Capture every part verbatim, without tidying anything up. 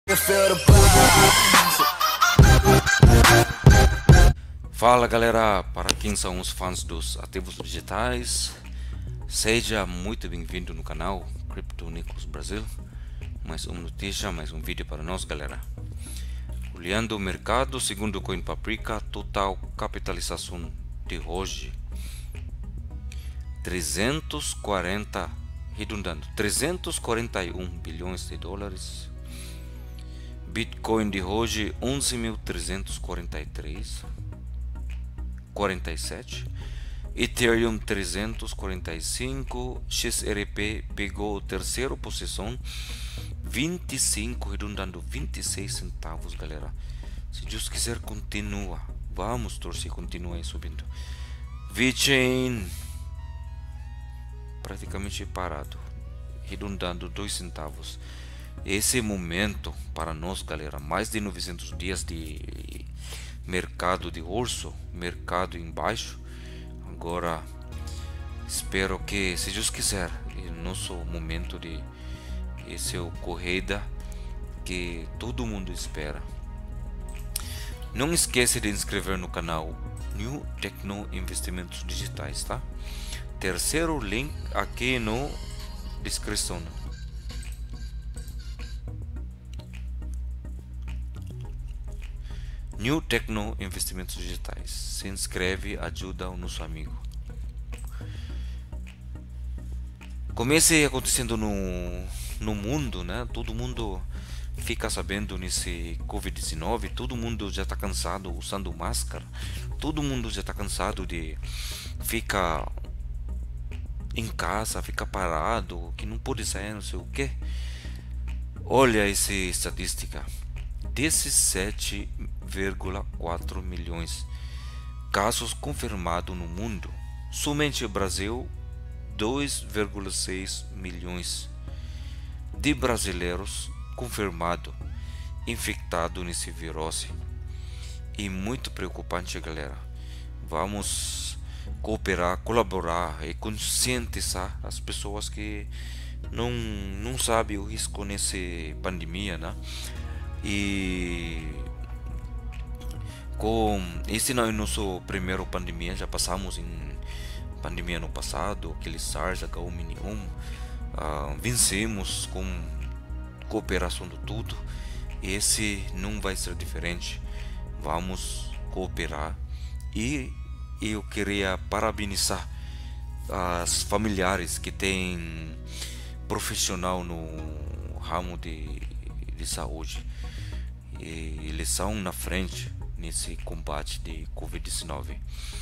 Fala galera, para quem são os fãs dos ativos digitais, seja muito bem-vindo no canal Crypto Nicholas Brasil. Mais uma notícia, mais um vídeo para nós galera. Olhando o mercado, segundo o Coin Paprika, total capitalização de hoje trezentos e quarenta, redundando, trezentos e quarenta e um bilhões de dólares. Bitcoin de hoje onze mil trezentos e quarenta e três quarenta e sete, Ethereum trezentos e quarenta e cinco, X R P pegou a terceira posição, vinte e cinco, redundando vinte e seis centavos galera. Se Deus quiser continua, vamos torcer, continua subindo. VeChain praticamente parado, redundando dois centavos. Esse momento para nós galera, mais de novecentos dias de mercado de urso, mercado embaixo. Agora espero que, se Deus quiser, nosso momento de esse é o corrida que todo mundo espera. Não esqueça de inscrever no canal New Tecno Investimentos Digitais, tá? Terceiro link aqui no descrição. New Tecno Investimentos Digitais. Se inscreve, ajuda o nosso amigo. Comece acontecendo no, no mundo, né? Todo mundo fica sabendo nesse Covid dezenove. Todo mundo já está cansado usando máscara. Todo mundo já está cansado de ficar em casa, ficar parado, que não pode sair, não sei o que. Olha essa estatística. dezessete vírgula quatro milhões casos confirmados no mundo. Somente o Brasil, dois vírgula seis milhões de brasileiros confirmados infectados nesse vírus. E muito preocupante galera. Vamos cooperar, colaborar e conscientizar as pessoas que não, não sabem o risco nessa pandemia, né? E com esse não é nosso primeiro pandemia, já passamos em pandemia no passado, aquele SARS, H um N um, uh, vencemos com cooperação do tudo. Esse não vai ser diferente, vamos cooperar. E eu queria parabenizar as familiares que têm profissional no ramo de, de saúde. E eles são na frente nesse combate de Covid dezenove.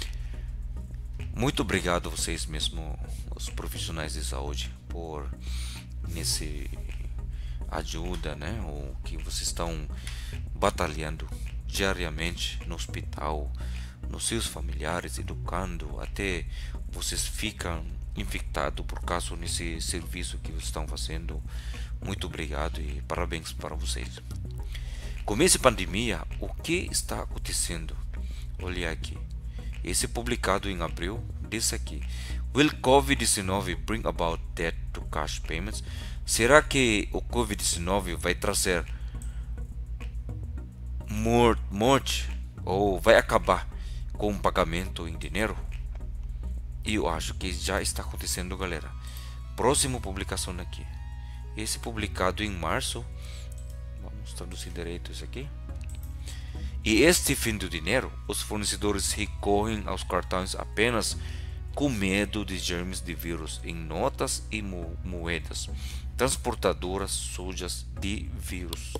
Muito obrigado a vocês mesmo, os profissionais de saúde, por nesse ajuda, né? O que vocês estão batalhando diariamente no hospital, nos seus familiares, educando, até vocês ficam infectados por causa desse serviço que vocês estão fazendo. Muito obrigado e parabéns para vocês. Com essa pandemia, o que está acontecendo? Olha aqui. Esse publicado em abril, desse aqui. Will Covid dezenove bring about debt to cash payments? Será que o Covid dezenove vai trazer morte ou vai acabar com o pagamento em dinheiro? E eu acho que já está acontecendo galera. Próxima publicação aqui. Esse publicado em março. Vamos traduzir direito isso aqui. E este fim do dinheiro, os fornecedores recorrem aos cartões apenas com medo de germes de vírus em notas e mo moedas transportadoras sujas de vírus.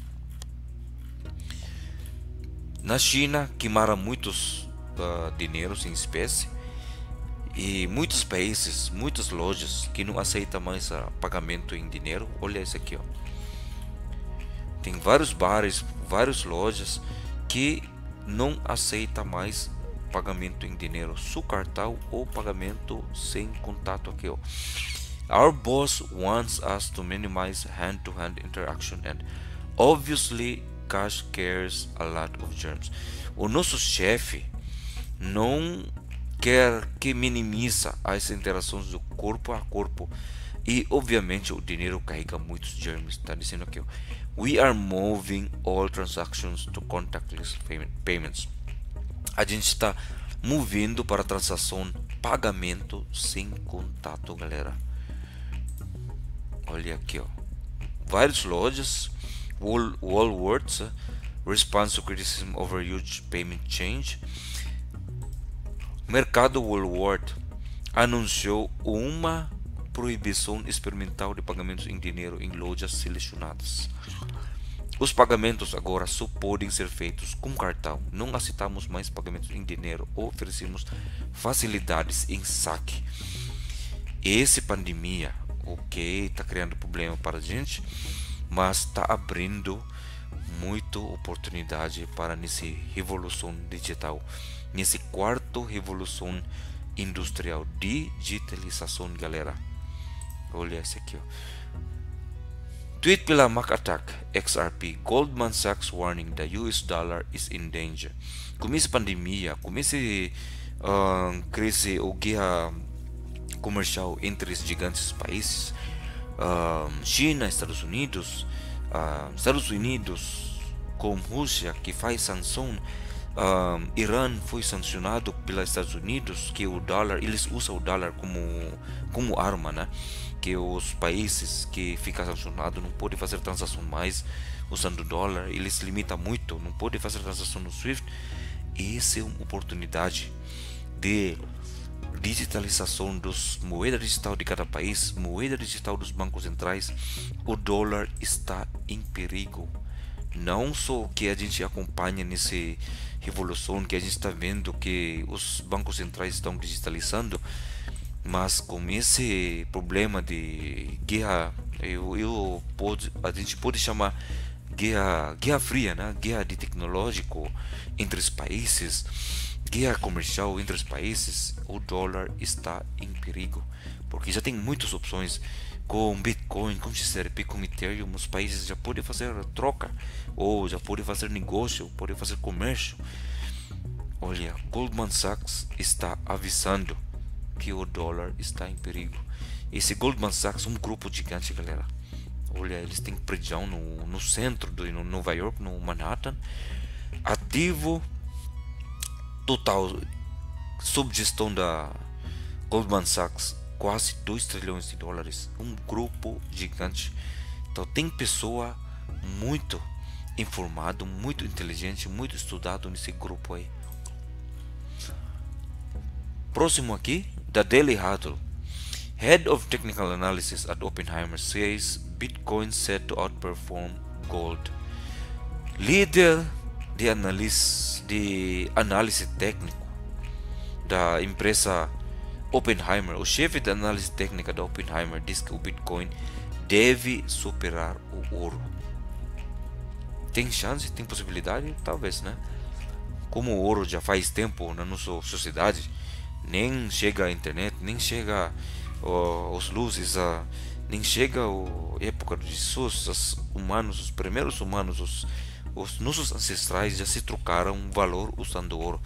Na China, queimaram muitos uh, dinheiros em espécie. E muitos países, muitas lojas que não aceitam mais uh, pagamento em dinheiro. Olha isso aqui, ó. Tem vários bares, várias lojas que não aceitam mais pagamento em dinheiro, só cartão ou pagamento sem contato aqui, ó. Our boss wants us to minimize hand-to-hand interaction and obviously cash carries a lot of germs. O nosso chefe não quer que minimize as interações do corpo a corpo. E obviamente o dinheiro carrega muitos germes. Está dizendo aqui, ó. We are moving all transactions to contactless payment, payments. A gente está movendo para transação pagamento sem contato, galera. Olha aqui, ó. Várias lojas, Wal Walworts, uh, response to criticism over huge payment change. Mercado Walmart anunciou uma proibição experimental de pagamentos em dinheiro em lojas selecionadas. Os pagamentos agora só podem ser feitos com cartão. Não aceitamos mais pagamentos em dinheiro ou oferecemos facilidades em saque. Essa pandemia, ok, está criando problema para a gente, mas está abrindo muita oportunidade para nessa revolução digital, nessa quarta revolução industrial, digitalização, galera. Olha esse aqui, ó. Tweet pela Mac Attack X R P, Goldman Sachs warning the U S dollar is in danger. Começa a pandemia, começa a uh, crescer o guerra comercial entre os gigantes países, uh, China, Estados Unidos, uh, Estados Unidos com Rússia que faz sanção, uh, Irã foi sancionado pelos Estados Unidos, que o dólar, eles usam o dólar como como arma, né? Que os países que ficam sancionados não podem fazer transação mais usando dólar, eles limitam muito, não podem fazer transação no SWIFT. Essa é uma oportunidade de digitalização dos moeda digital de cada país, moeda digital dos bancos centrais. O dólar está em perigo. Não só que a gente acompanha nessa revolução, que a gente está vendo que os bancos centrais estão digitalizando, mas com esse problema de guerra, eu, eu pode, a gente pode chamar guerra, guerra fria, né? Guerra de tecnológico entre os países, guerra comercial entre os países. O dólar está em perigo, porque já tem muitas opções com Bitcoin, com X R P, com Ethereum. Os países já podem fazer troca, ou já podem fazer negócio, podem fazer comércio. Olha, Goldman Sachs está avisando que o dólar está em perigo. Esse Goldman Sachs é um grupo gigante, galera. Olha, eles têm prédio no, no centro de no Nova York, no Manhattan. Ativo total sob gestão da Goldman Sachs, quase dois trilhões de dólares. Um grupo gigante. Então tem pessoa muito informado, muito inteligente, muito estudado nesse grupo aí. Próximo aqui, da Daily Huddle. Head of Technical Analysis at Oppenheimer says Bitcoin set to outperform gold. Líder de análise, de análise técnico da empresa Oppenheimer, o chefe de análise técnica da Oppenheimer, diz que o Bitcoin deve superar o ouro. Tem chance? Tem possibilidade? Talvez, né? Como o ouro já faz tempo na nossa sociedade, nem chega a internet, nem chega uh, os luzes, uh, nem chega a época de Jesus, humanos, os primeiros humanos, os, os nossos ancestrais já se trocaram valor usando ouro.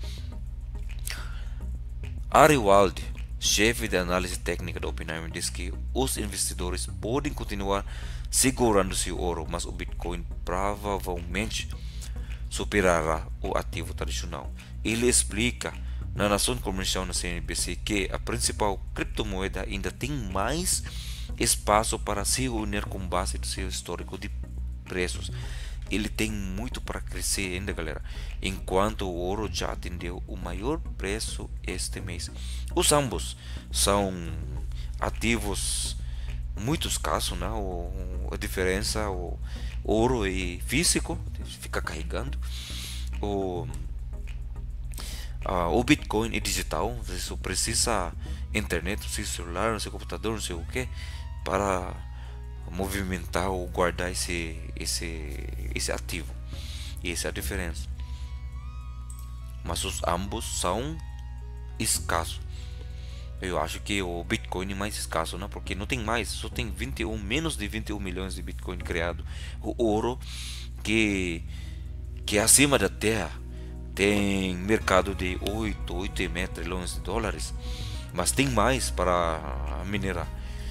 Ari Wald, chefe de análise técnica da Oppenheimer, diz que os investidores podem continuar segurando seu ouro, mas o Bitcoin provavelmente superará o ativo tradicional. Ele explica na Nação Comercial na C N B C que a principal criptomoeda ainda tem mais espaço para se unir com base do seu histórico de preços. Ele tem muito para crescer ainda, galera, enquanto o ouro já atendeu o maior preço este mês. Os ambos são ativos muito escassos, né? O, a diferença, o ouro é físico, fica carregando. O Uh, o Bitcoin é digital, você precisa internet, seu celular, seu computador, não sei o que, para movimentar ou guardar esse, esse, esse ativo. E essa é a diferença. Mas os ambos são escassos. Eu acho que o Bitcoin é mais escasso, né? Porque não tem mais, só tem vinte e um, menos de vinte e um milhões de Bitcoin criado. O ouro, que, que é acima da terra, tem mercado de oito, oito vírgula cinco trilhões de dólares, mas tem mais para minerar.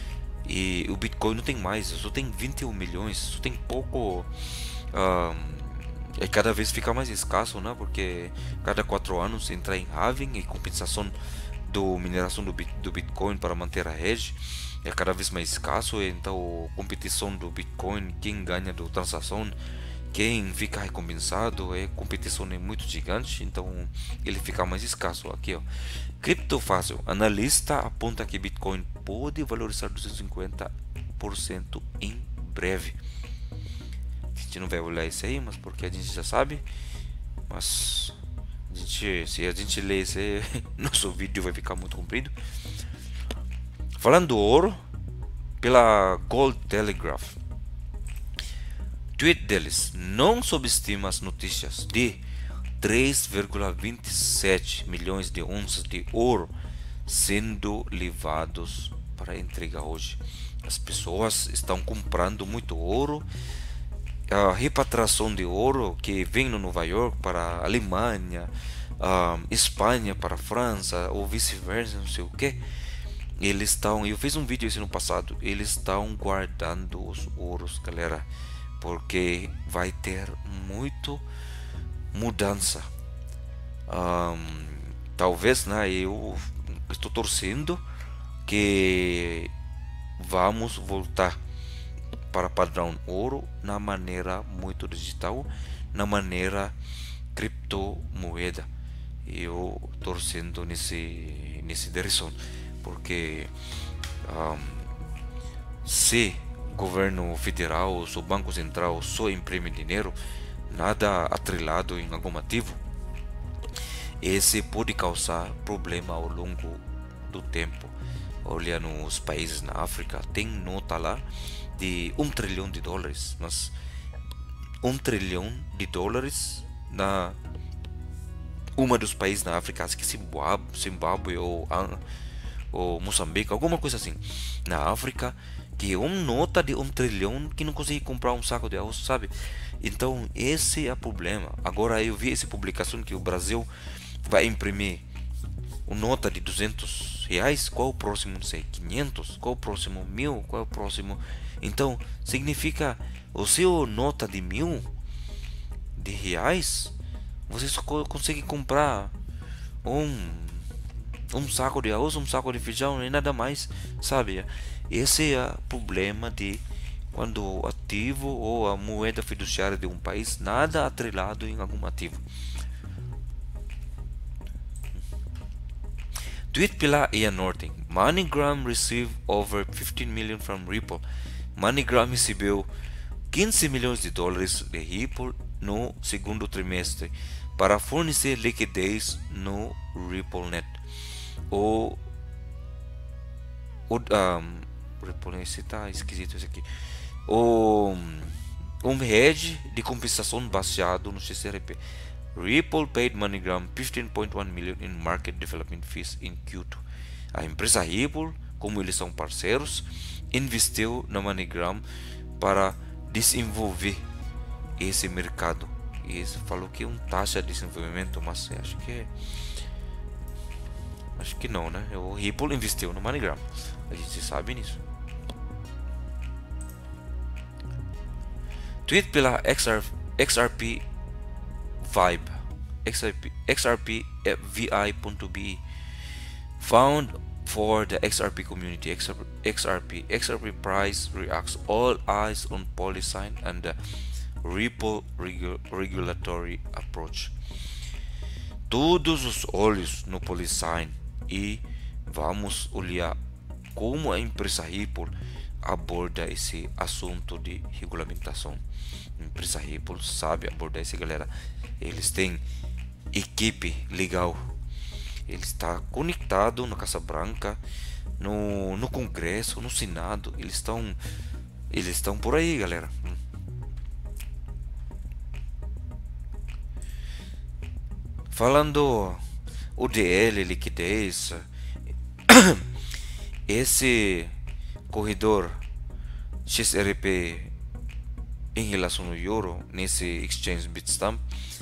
e o Bitcoin não tem mais, só tem vinte e um milhões, só tem pouco. ah, e cada vez fica mais escasso, né? Porque cada quatro anos entra em halving e compensação do mineração do, bit, do Bitcoin para manter a rede é cada vez mais escasso. Então a competição do Bitcoin, quem ganha da transação, quem fica recompensado, é competição é muito gigante, então ele fica mais escasso. Aqui, ó, cripto fácil, analista aponta que Bitcoin pode valorizar duzentos e cinquenta por cento em breve. A gente não vai olhar isso aí, mas porque a gente já sabe. Mas a gente, se a gente ler isso aí, nosso vídeo vai ficar muito comprido. Falando do ouro, pela Gold Telegraph, tweet deles: não subestima as notícias de três vírgula vinte e sete milhões de onças de ouro sendo levados para entrega hoje. As pessoas estão comprando muito ouro. A repatriação de ouro que vem no Nova York para a Alemanha, a Espanha para a França ou vice-versa, não sei o que. Eles estão, eu fiz um vídeo esse no passado, eles estão guardando os ouros, galera, porque vai ter muito mudança. Um, talvez, né, eu estou torcendo que vamos voltar para padrão ouro na maneira muito digital, na maneira criptomoeda. Eu torcendo nesse nesse direção, porque um, se governo federal ou o banco central só imprime dinheiro, nada atrelado em algum ativo, esse pode causar problema ao longo do tempo. Olha, nos países na África tem nota lá de um trilhão de dólares, mas um trilhão de dólares na uma dos países na África, acho que Zimbábue, Zimbábue ou, ou Moçambique, alguma coisa assim, na África, que é uma nota de um trilhão que não consegue comprar um saco de arroz, sabe? Então esse é o problema. Agora eu vi essa publicação que o Brasil vai imprimir uma nota de duzentos reais. Qual o próximo? Não sei, quinhentos? Qual o próximo? Mil? Qual o próximo? Então significa o seu nota de mil de reais, você só consegue comprar um um saco de arroz, um saco de feijão e nada mais, sabe? Esse é o problema de quando o ativo ou a moeda fiduciária de um país nada atrelado em algum ativo. Tweet pela Ian Norton: MoneyGram received over fifteen million from Ripple. MoneyGram recebeu quinze milhões de dólares de Ripple no segundo trimestre para fornecer liquidez no RippleNet. O, o um, Ripple, esse tá esquisito esse aqui. O um hedge de compensação baseado no X R P. Ripple paid MoneyGram fifteen point one million in market development fees in Q dois. A empresa Ripple, como eles são parceiros, investiu na MoneyGram para desenvolver esse mercado. E isso falou que é uma taxa de desenvolvimento, mas acho que acho que não, né? O Ripple investiu no MoneyGram, a gente sabe nisso. Tweet pela X R P Vibe, X R P, X R P V I ponto B E. Found for the X R P community. X R P X R P price reacts. All eyes on PolySign and the Ripple regu regulatory approach. Todos os olhos no PolySign e vamos olhar como a empresa Ripple aborda esse assunto de regulamentação. A empresa Ripple sabe abordar isso, galera. Eles têm equipe legal. Ele está conectado na Casa Branca, no, no Congresso, no Senado. Eles estão eles estão por aí, galera. Falando O D L, liquidez, esse corredor X R P em relação ao euro nesse exchange Bitstamp,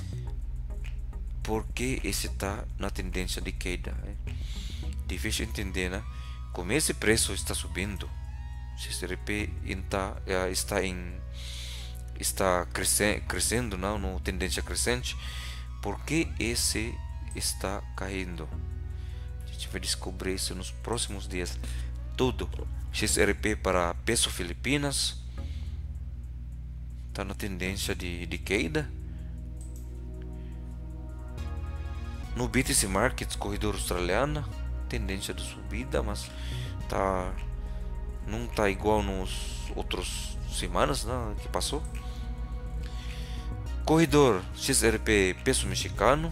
porque esse está na tendência de queda, né? Difícil entender, né? Como esse preço está subindo, X R P está, está em está crescendo, crescendo não, no tendência crescente. Por que esse está caindo? A gente vai descobrir isso nos próximos dias. Tudo. X R P para peso Filipinas está na tendência de, de queda. No B T C Markets, corredor australiana, tendência de subida, mas tá, não está igual nos outros semanas, né, que passou. Corredor X R P peso mexicano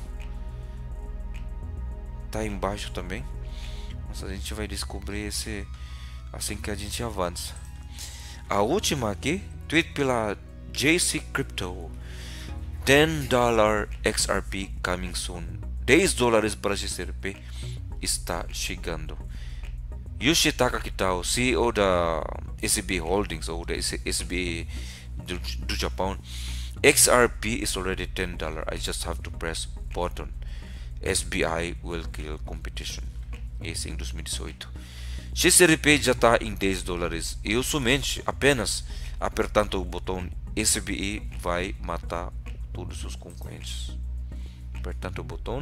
tá embaixo também, mas a gente vai descobrir esse assim que a gente avança. A última aqui, tweet pela J C Crypto: ten dollar X R P coming soon. dez dólares para X R P está chegando. Yoshitaka Kitao, C E O da S B Holdings ou da S B do, do Japão: X R P is already ten dollars. I just have to press button. S B I will kill competition. Esse em dois mil e dezoito. X R P já está em dez dólares. Eu somente, apenas apertando o botão S B I vai matar todos os concorrentes. Apertando o botão.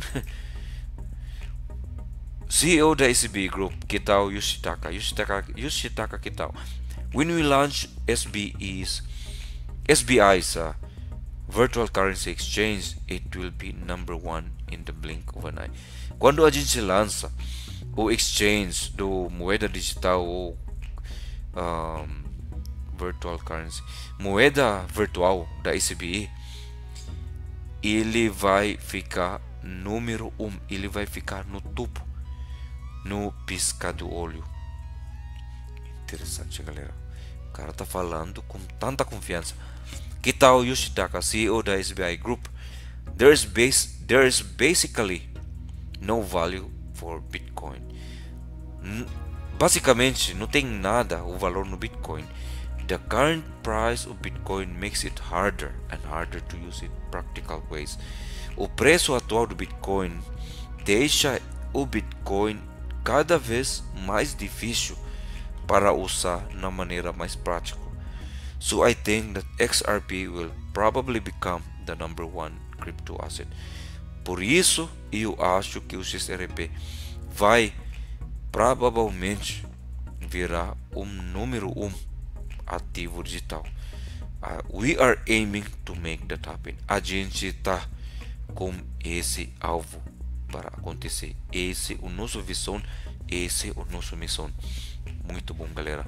C E O da S B I Group, Kitao Yoshitaka. Yoshitaka, Yoshitaka Kitao. When we launch S B Is, S B I's uh, virtual currency exchange, it will be number one in the blink of an eye. Quando a gente lança o exchange do moeda digital ou um, virtual currency, moeda virtual da S B I, ele vai ficar número um, ele vai ficar no topo, no piscar do olho. Interessante, galera. O cara tá falando com tanta confiança. Kitao Yoshitaka, C E O da S B I Group: there is base, there is basically no value for Bitcoin. Basicamente, não tem nada o valor no Bitcoin. The current price of Bitcoin makes it harder and harder to use it in practical ways. O preço atual do Bitcoin deixa o Bitcoin cada vez mais difícil para usar na maneira mais prática. So I think that X R P will probably become the number one crypto asset. Por isso, eu acho que o X R P vai provavelmente virar o número um ativo digital. Uh, we are aiming to make that happen. A gente está com esse alvo para acontecer. Esse é o nosso visão, esse é o nosso missão. Muito bom, galera.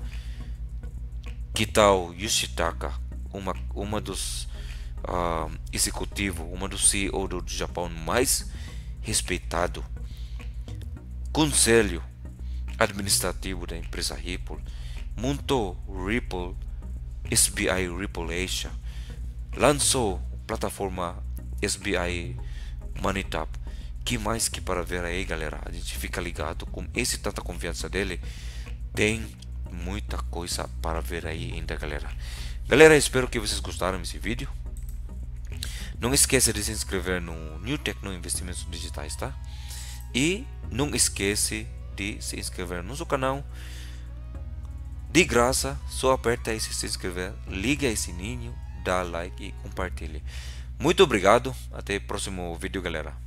Kitao Yoshitaka, uma uma dos uh, executivo, uma dos C E O do Japão mais respeitado, conselho administrativo da empresa Ripple, montou Ripple, S B I Ripple Asia, lançou plataforma S B I MoneyTap. Que mais que para ver aí, galera? A gente fica ligado com esse tanta confiança dele. Tem muita coisa para ver aí ainda, galera. Galera, espero que vocês gostaram desse vídeo. Não esqueça de se inscrever no New Techno Investimentos Digitais, tá? E não esquece de se inscrever no nosso canal. De graça, só aperta aí se inscrever, liga esse sininho, dá like e compartilhe. Muito obrigado, até o próximo vídeo, galera.